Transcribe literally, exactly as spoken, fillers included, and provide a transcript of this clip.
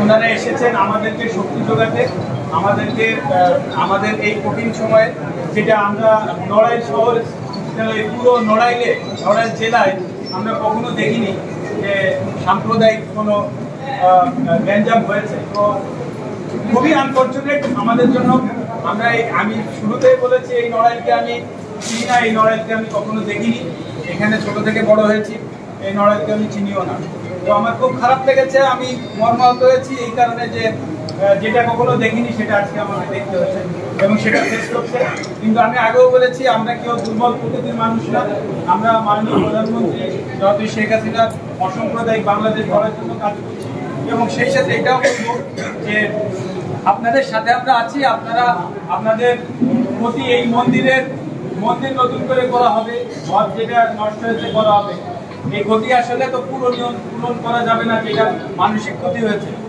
আপনারা এসেছেন আমাদেরকে শক্তি যোগাতে, আমাদেরকে আমাদের এই কঠিন সময়ে, যেটা আমরা নড়াইল শহর পুরো নড়াইলে নড়াইল জেলায় আমরা কখনো দেখিনি যে সাম্প্রদায়িক কোনো গ্যাঞ্জাম হয়েছে। তো খুবই আনফর্চুনেট আমাদের জন্য। আমরা এই আমি শুরুতেই বলেছি এই নড়াইলকে আমি চিনি না, এই নড়াইলকে আমি কখনো দেখিনি, এখানে ছোট থেকে বড় হয়েছি, এই নড়াইলকে আমি চিনিও না। তো আমার খুব খারাপ লেগেছে, আমি মর্মাহত হয়েছি এই কারণে যে যেটা কখনো দেখিনি সেটা আজকে আমাকে দেখতে হচ্ছে এবং সেটা ফেস করছে। কিন্তু আমি আগেও বলেছি আমরা কেউ দুর্বল প্রকৃতির মানুষ না, আমরা মাননীয় প্রধানমন্ত্রী জনাব শেখ হাসিনার অসাম্প্রদায়িক বাংলাদেশ গড়ার জন্য কাজ করছি এবং সেই সাথে এটাও বলবো যে আপনাদের সাথে আমরা আছি। আপনারা আপনাদের প্রতি এই মন্দিরের মন্দির নতুন করে করা হবে, ঘর যেটা নষ্ট হয়েছে করা হবে। এই ক্ষতি আসলে তো পূরণ পূরণ করা যাবে না, যেটা মানসিক ক্ষতি হয়েছে।